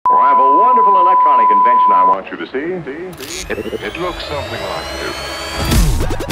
Oh, I have a wonderful electronic invention I want you to see. It looks something like this.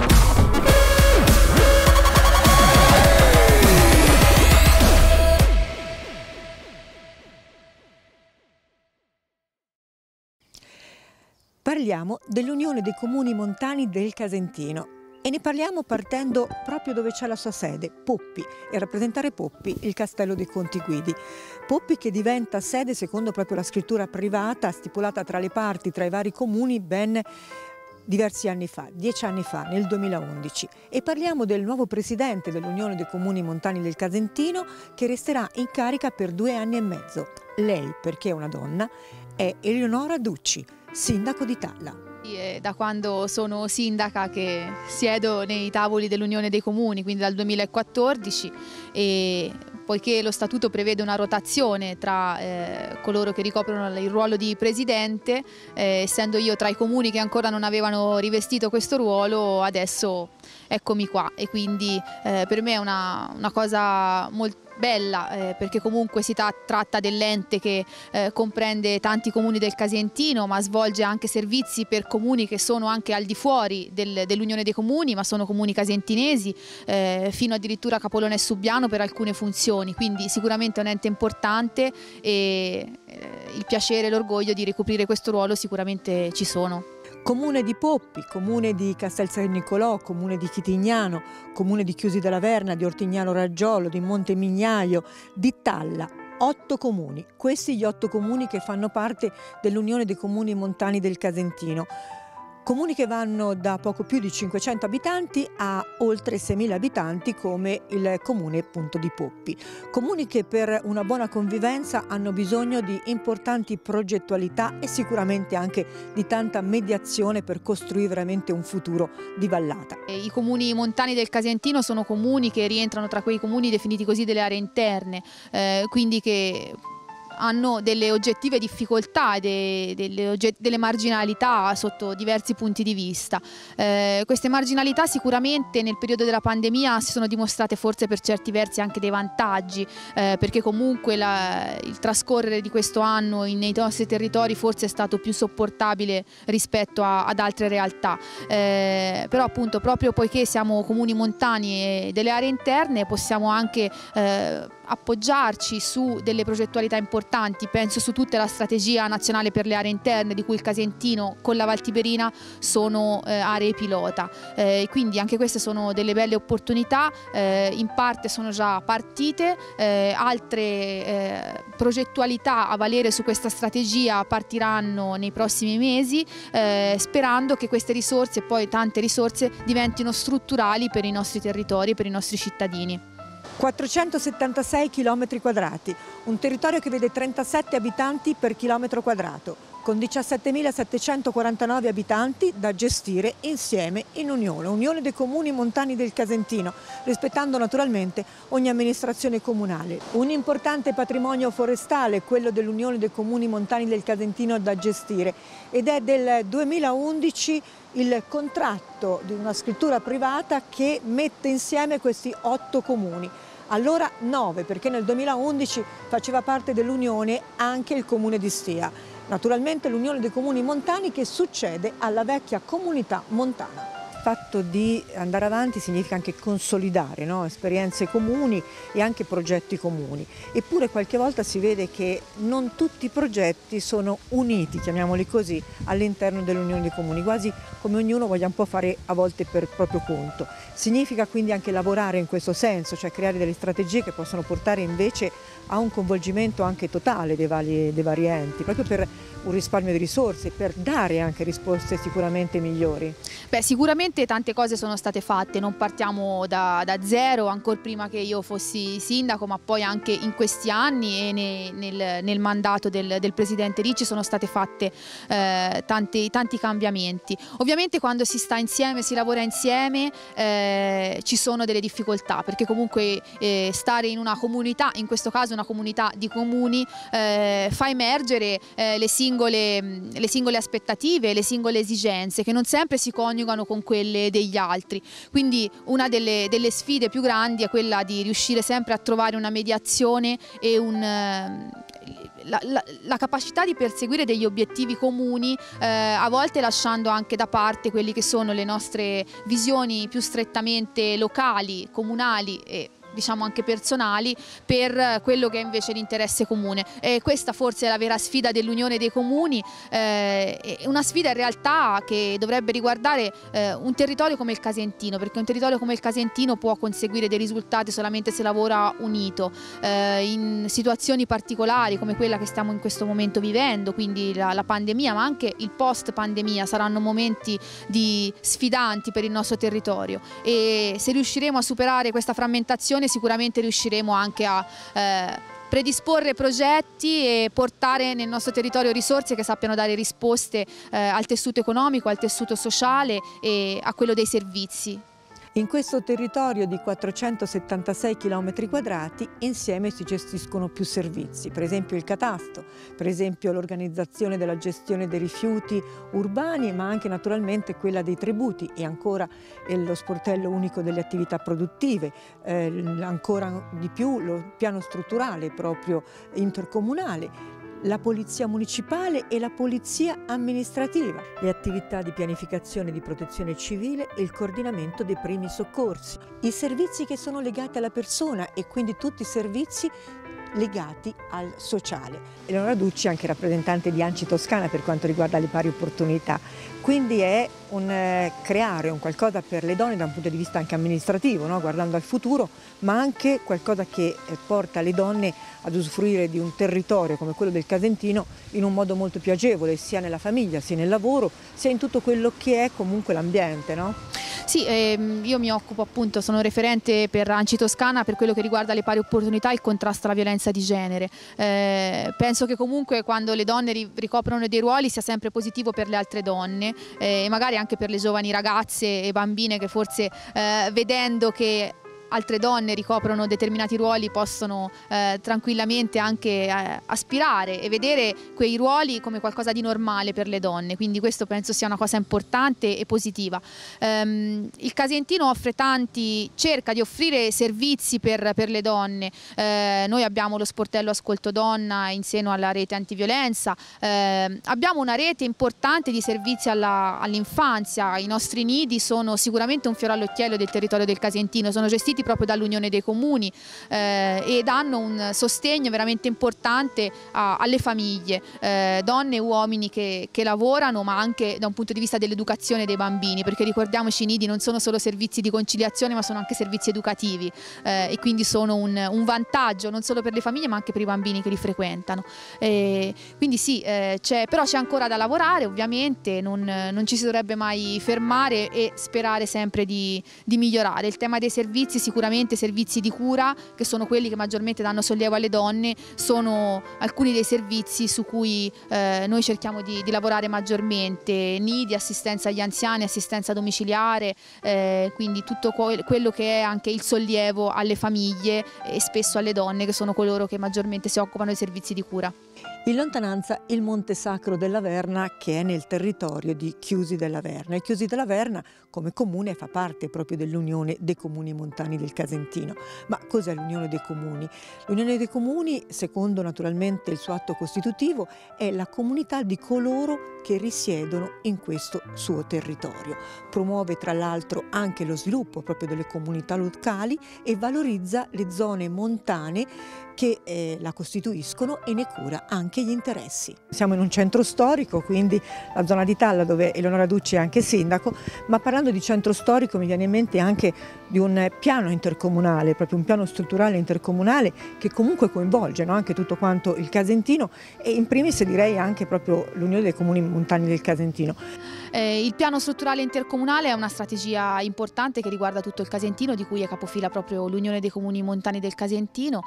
Parliamo dell'Unione dei Comuni Montani del Casentino e ne parliamo partendo proprio dove c'è la sua sede, Poppi, e a rappresentare Poppi il Castello dei Conti Guidi. Poppi che diventa sede secondo proprio la scrittura privata stipulata tra le parti, tra i vari comuni ben diversi anni fa, 10 anni fa, nel 2011. E parliamo del nuovo presidente dell'Unione dei Comuni Montani del Casentino che resterà in carica per 2 anni e mezzo. Lei, perché è una donna, è Eleonora Ducci, sindaco di Talla. È da quando sono sindaca che siedo nei tavoli dell'Unione dei Comuni, quindi dal 2014, e poiché lo statuto prevede una rotazione tra coloro che ricoprono il ruolo di presidente, essendo io tra i comuni che ancora non avevano rivestito questo ruolo, adesso eccomi qua, e quindi per me è una cosa molto bella, perché comunque si tratta dell'ente che comprende tanti comuni del Casentino, ma svolge anche servizi per comuni che sono anche al di fuori dell'Unione dei Comuni, ma sono comuni casentinesi, fino addirittura a Capolone e Subiano per alcune funzioni, quindi sicuramente è un ente importante e il piacere e l'orgoglio di ricoprire questo ruolo sicuramente ci sono. Comune di Poppi, comune di Castel San Nicolò, comune di Chitignano, comune di Chiusi della Verna, di Ortignano Raggiolo, di Monte Mignaio, di Talla. 8 comuni, questi gli 8 comuni che fanno parte dell'Unione dei Comuni Montani del Casentino. Comuni che vanno da poco più di 500 abitanti a oltre 6.000 abitanti come il comune appunto di Poppi. Comuni che per una buona convivenza hanno bisogno di importanti progettualità e sicuramente anche di tanta mediazione per costruire veramente un futuro di vallata. I comuni montani del Casentino sono comuni che rientrano tra quei comuni definiti così delle aree interne, quindi che hanno delle oggettive difficoltà e delle marginalità sotto diversi punti di vista. Queste marginalità sicuramente nel periodo della pandemia si sono dimostrate forse per certi versi anche dei vantaggi, perché comunque il trascorrere di questo anno nei nostri territori forse è stato più sopportabile rispetto ad altre realtà. Però appunto proprio poiché siamo comuni montani e delle aree interne possiamo anche appoggiarci su delle progettualità importanti, penso su tutta la strategia nazionale per le aree interne di cui il Casentino con la Valtiberina sono aree pilota, quindi anche queste sono delle belle opportunità, in parte sono già partite, altre progettualità a valere su questa strategia partiranno nei prossimi mesi, sperando che queste risorse e poi tante risorse diventino strutturali per i nostri territori e per i nostri cittadini. 476 km quadrati, un territorio che vede 37 abitanti per chilometro quadrato, con 17.749 abitanti da gestire insieme in Unione dei Comuni Montani del Casentino, rispettando naturalmente ogni amministrazione comunale. Un importante patrimonio forestale, quello dell'Unione dei Comuni Montani del Casentino da gestire, ed è del 2011 il contratto di una scrittura privata che mette insieme questi 8 comuni. Allora 9, perché nel 2011 faceva parte dell'Unione anche il comune di Stia. Naturalmente l'Unione dei Comuni Montani che succede alla vecchia comunità montana. Il fatto di andare avanti significa anche consolidare, no? Esperienze comuni e anche progetti comuni. Eppure qualche volta si vede che non tutti i progetti sono uniti, chiamiamoli così, all'interno dell'Unione dei Comuni, quasi come ognuno voglia un po' fare a volte per proprio conto. Significa quindi anche lavorare in questo senso, cioè creare delle strategie che possono portare invece a un coinvolgimento anche totale dei vari enti, proprio per un risparmio di risorse, per dare anche risposte sicuramente migliori. Beh, sicuramente tante cose sono state fatte, non partiamo da zero, ancora prima che io fossi sindaco, ma poi anche in questi anni e nel mandato del presidente Ricci sono state fatte tanti cambiamenti. Ovviamente quando si sta insieme, si lavora insieme, ci sono delle difficoltà, perché comunque stare in una comunità, in questo caso una comunità di comuni, fa emergere le singole aspettative, le singole esigenze che non sempre si coniugano con quelle degli altri. Quindi una delle sfide più grandi è quella di riuscire sempre a trovare una mediazione e la capacità di perseguire degli obiettivi comuni, a volte lasciando anche da parte quelli che sono le nostre visioni più strettamente locali, comunali e diciamo anche personali, per quello che è invece l'interesse comune. E questa forse è la vera sfida dell'Unione dei Comuni, una sfida in realtà che dovrebbe riguardare un territorio come il Casentino, perché un territorio come il Casentino può conseguire dei risultati solamente se lavora unito, in situazioni particolari come quella che stiamo in questo momento vivendo, quindi la pandemia, ma anche il post pandemia saranno momenti sfidanti per il nostro territorio, e se riusciremo a superare questa frammentazione sicuramente riusciremo anche a predisporre progetti e portare nel nostro territorio risorse che sappiano dare risposte al tessuto economico, al tessuto sociale e a quello dei servizi. In questo territorio di 476 km² insieme si gestiscono più servizi, per esempio il catasto, per esempio l'organizzazione della gestione dei rifiuti urbani, ma anche naturalmente quella dei tributi, e ancora lo sportello unico delle attività produttive, ancora di più lo piano strutturale proprio intercomunale, la polizia municipale e la polizia amministrativa, le attività di pianificazione di protezione civile e il coordinamento dei primi soccorsi, i servizi che sono legati alla persona e quindi tutti i servizi legati al sociale. Eleonora Ducci è anche rappresentante di ANCI Toscana per quanto riguarda le pari opportunità, quindi è creare un qualcosa per le donne da un punto di vista anche amministrativo, no? Guardando al futuro, ma anche qualcosa che porta le donne ad usufruire di un territorio come quello del Casentino in un modo molto più agevole, sia nella famiglia, sia nel lavoro, sia in tutto quello che è comunque l'ambiente, no? Sì, io mi occupo appunto, sono referente per ANCI Toscana per quello che riguarda le pari opportunità e il contrasto alla violenza di genere. Penso che comunque quando le donne ricoprono dei ruoli sia sempre positivo per le altre donne, e magari anche per le giovani ragazze e bambine che forse vedendo che altre donne ricoprono determinati ruoli possono tranquillamente anche aspirare e vedere quei ruoli come qualcosa di normale per le donne, quindi questo penso sia una cosa importante e positiva. Il Casentino cerca di offrire servizi per le donne, noi abbiamo lo sportello Ascolto Donna in seno alla rete antiviolenza, abbiamo una rete importante di servizi all'infanzia, i nostri nidi sono sicuramente un fiore all'occhiello del territorio del Casentino, sono gestiti proprio dall'Unione dei Comuni e danno un sostegno veramente importante alle famiglie, donne e uomini che lavorano, ma anche da un punto di vista dell'educazione dei bambini, perché ricordiamoci i nidi non sono solo servizi di conciliazione ma sono anche servizi educativi, e quindi sono un vantaggio non solo per le famiglie ma anche per i bambini che li frequentano. Quindi sì, però c'è ancora da lavorare, ovviamente non ci si dovrebbe mai fermare e sperare sempre di migliorare. Il tema dei servizi, sicuramente servizi di cura, che sono quelli che maggiormente danno sollievo alle donne, sono alcuni dei servizi su cui noi cerchiamo di lavorare maggiormente, nidi, assistenza agli anziani, assistenza domiciliare, quindi tutto quello che è anche il sollievo alle famiglie e spesso alle donne, che sono coloro che maggiormente si occupano dei servizi di cura. In lontananza il Monte Sacro della Verna, che è nel territorio di Chiusi della Verna. E Chiusi della Verna come comune fa parte proprio dell'Unione dei Comuni Montani del Casentino. Ma cos'è l'Unione dei Comuni? L'Unione dei Comuni, secondo naturalmente il suo atto costitutivo, è la comunità di coloro che risiedono in questo suo territorio. Promuove tra l'altro anche lo sviluppo proprio delle comunità locali e valorizza le zone montane che la costituiscono e ne cura anche gli interessi. Siamo in un centro storico, quindi la zona di Talla, dove Eleonora Ducci è anche sindaco, ma parlando di centro storico mi viene in mente anche di un piano intercomunale, proprio un piano strutturale intercomunale che comunque coinvolge, no? Anche tutto quanto il Casentino e in primis direi anche proprio l'Unione dei Comuni Montani del Casentino. Il piano strutturale intercomunale è una strategia importante che riguarda tutto il Casentino, di cui è capofila proprio l'Unione dei Comuni Montani del Casentino,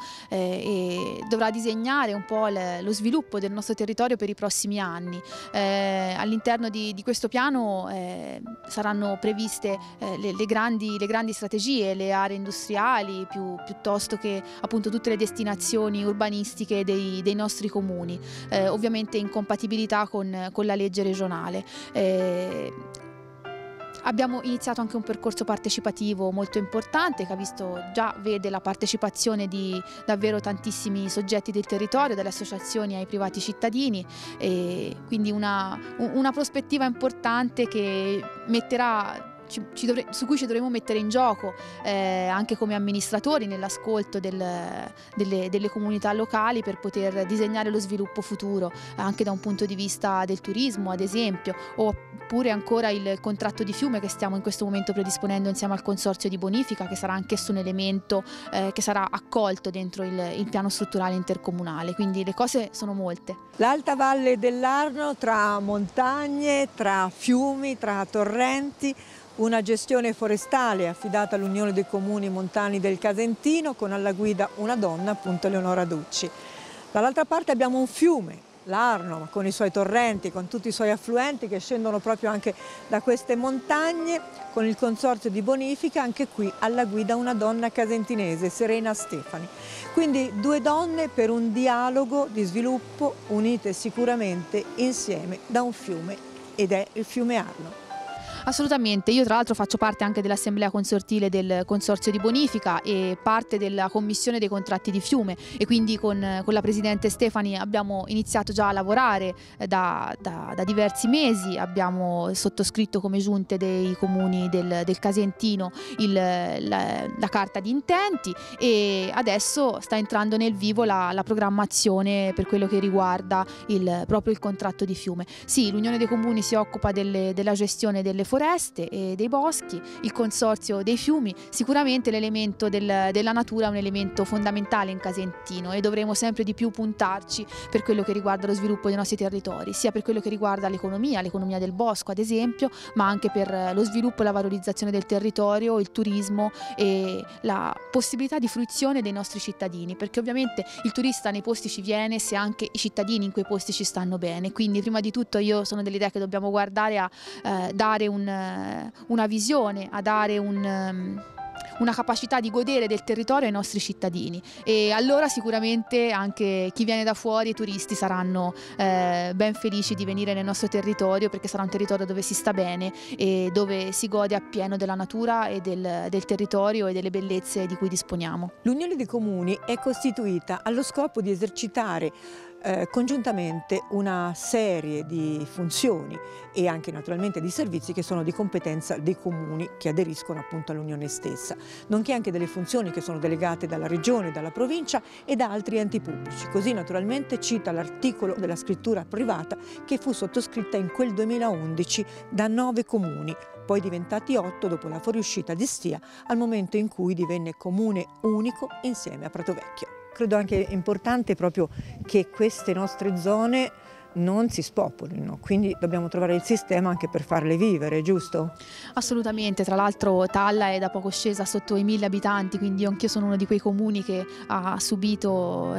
e dovrà disegnare un po' lo sviluppo del nostro territorio per i prossimi anni. All'interno di questo piano saranno previste le grandi strategie, le aree industriali piuttosto che appunto tutte le destinazioni urbanistiche dei nostri comuni, ovviamente in compatibilità con la legge regionale. Abbiamo iniziato anche un percorso partecipativo molto importante che già vede la partecipazione di davvero tantissimi soggetti del territorio, dalle associazioni ai privati cittadini, e quindi una prospettiva importante che su cui ci dovremo mettere in gioco anche come amministratori nell'ascolto delle comunità locali, per poter disegnare lo sviluppo futuro anche da un punto di vista del turismo, ad esempio, oppure ancora il contratto di fiume che stiamo in questo momento predisponendo insieme al consorzio di bonifica, che sarà anch'esso un elemento che sarà accolto dentro il piano strutturale intercomunale. Quindi le cose sono molte. L'Alta Valle dell'Arno, tra montagne, tra fiumi, tra torrenti, una gestione forestale affidata all'Unione dei Comuni Montani del Casentino, con alla guida una donna, appunto Eleonora Ducci. Dall'altra parte abbiamo un fiume, l'Arno, con i suoi torrenti, con tutti i suoi affluenti che scendono proprio anche da queste montagne, con il consorzio di bonifica, anche qui alla guida una donna casentinese, Serena Stefani. Quindi due donne per un dialogo di sviluppo, unite sicuramente insieme da un fiume, ed è il fiume Arno. Assolutamente, io tra l'altro faccio parte anche dell'assemblea consortile del consorzio di bonifica e parte della commissione dei contratti di fiume, e quindi con la presidente Stefani abbiamo iniziato già a lavorare da diversi mesi. Abbiamo sottoscritto come giunte dei comuni del Casentino la carta di intenti, e adesso sta entrando nel vivo la programmazione per quello che riguarda proprio il contratto di fiume. Sì, l'Unione dei Comuni si occupa della gestione delle foreste e dei boschi, il consorzio dei fiumi. Sicuramente l'elemento della natura è un elemento fondamentale in Casentino, e dovremo sempre di più puntarci per quello che riguarda lo sviluppo dei nostri territori, sia per quello che riguarda l'economia del bosco ad esempio, ma anche per lo sviluppo e la valorizzazione del territorio, il turismo e la possibilità di fruizione dei nostri cittadini, perché ovviamente il turista nei posti ci viene se anche i cittadini in quei posti ci stanno bene. Quindi prima di tutto io sono dell'idea che dobbiamo guardare a dare una visione, a dare una capacità di godere del territorio ai nostri cittadini, e allora sicuramente anche chi viene da fuori, i turisti, saranno ben felici di venire nel nostro territorio, perché sarà un territorio dove si sta bene e dove si gode appieno della natura e del territorio e delle bellezze di cui disponiamo. L'Unione dei Comuni è costituita allo scopo di esercitare congiuntamente una serie di funzioni e anche naturalmente di servizi che sono di competenza dei comuni che aderiscono appunto all'Unione stessa, nonché anche delle funzioni che sono delegate dalla Regione, dalla Provincia e da altri enti pubblici. Così naturalmente cita l'articolo della scrittura privata che fu sottoscritta in quel 2011 da 9 comuni, poi diventati 8 dopo la fuoriuscita di Stia, al momento in cui divenne comune unico insieme a Pratovecchio. Credo anche importante proprio che queste nostre zone non si spopolino, quindi dobbiamo trovare il sistema anche per farle vivere, giusto? Assolutamente, tra l'altro Talla è da poco scesa sotto i 1000 abitanti, quindi anch'io sono uno di quei comuni che ha subito,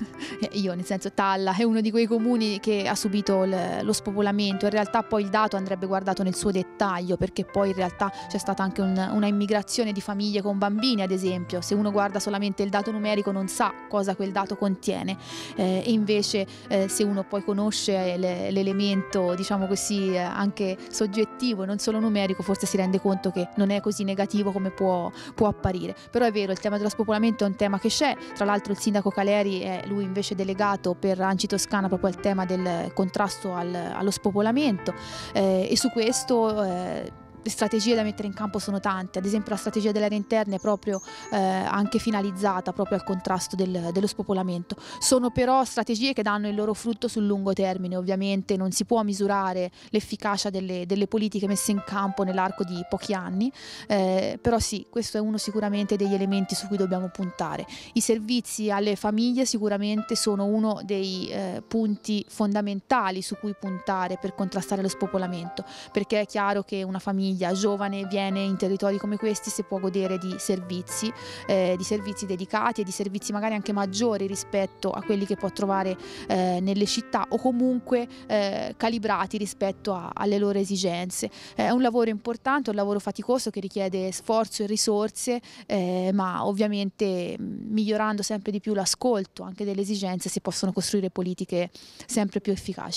Talla è uno di quei comuni che ha subito lo spopolamento. In realtà poi il dato andrebbe guardato nel suo dettaglio, perché poi in realtà c'è stata anche una immigrazione di famiglie con bambini, ad esempio. Se uno guarda solamente il dato numerico non sa cosa quel dato contiene, e invece se uno poi conosce l'elemento, diciamo così, anche soggettivo, non solo numerico, forse si rende conto che non è così negativo come può apparire. Però è vero, il tema dello spopolamento è un tema che c'è. Tra l'altro il sindaco Caleri è lui invece delegato per Anci Toscana proprio al tema del contrasto allo spopolamento, e su questo le strategie da mettere in campo sono tante. Ad esempio la strategia delle aree interne è proprio anche finalizzata proprio al contrasto dello spopolamento. Sono però strategie che danno il loro frutto sul lungo termine. Ovviamente non si può misurare l'efficacia delle politiche messe in campo nell'arco di pochi anni, però sì, questo è uno sicuramente degli elementi su cui dobbiamo puntare. I servizi alle famiglie sicuramente sono uno dei punti fondamentali su cui puntare per contrastare lo spopolamento, perché è chiaro che una famiglia giovane viene in territori come questi se può godere di servizi dedicati e di servizi magari anche maggiori rispetto a quelli che può trovare nelle città, o comunque calibrati rispetto alle loro esigenze. È un lavoro importante, un lavoro faticoso che richiede sforzo e risorse, ma ovviamente migliorando sempre di più l'ascolto anche delle esigenze si possono costruire politiche sempre più efficaci.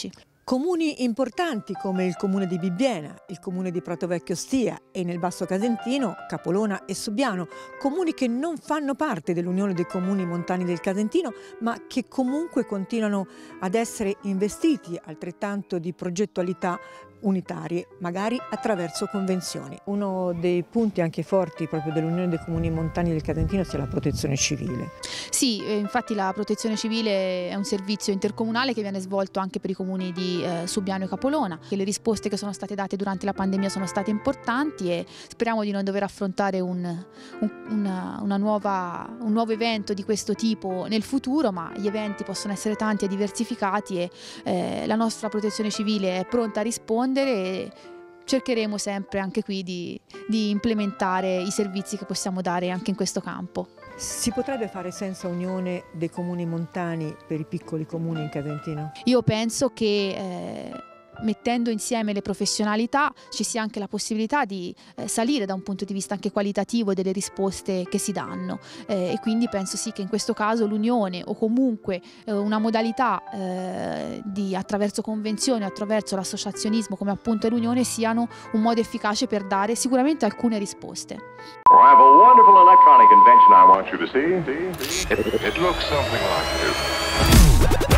Comuni importanti come il comune di Bibbiena, il comune di Pratovecchio Stia e nel Basso Casentino, Capolona e Subiano, comuni che non fanno parte dell'Unione dei Comuni Montani del Casentino, ma che comunque continuano ad essere investiti altrettanto di progettualità unitarie, magari attraverso convenzioni. Uno dei punti anche forti proprio dell'Unione dei Comuni Montani del Casentino sia la protezione civile. Sì, infatti la protezione civile è un servizio intercomunale che viene svolto anche per i comuni di Subiano e Capolona. Le risposte che sono state date durante la pandemia sono state importanti e speriamo di non dover affrontare un nuovo evento di questo tipo nel futuro, ma gli eventi possono essere tanti e diversificati e la nostra protezione civile è pronta a rispondere e cercheremo sempre anche qui di implementare i servizi che possiamo dare anche in questo campo. Si potrebbe fare senza unione dei comuni montani per i piccoli comuni in Casentino? Io penso che mettendo insieme le professionalità ci sia anche la possibilità di salire da un punto di vista anche qualitativo delle risposte che si danno e quindi penso sì che in questo caso l'unione o comunque una modalità attraverso convenzioni, attraverso l'associazionismo come appunto è l'unione siano un modo efficace per dare sicuramente alcune risposte. Oh, I have a wonderful electronic invention I want you to see. It looks something like this.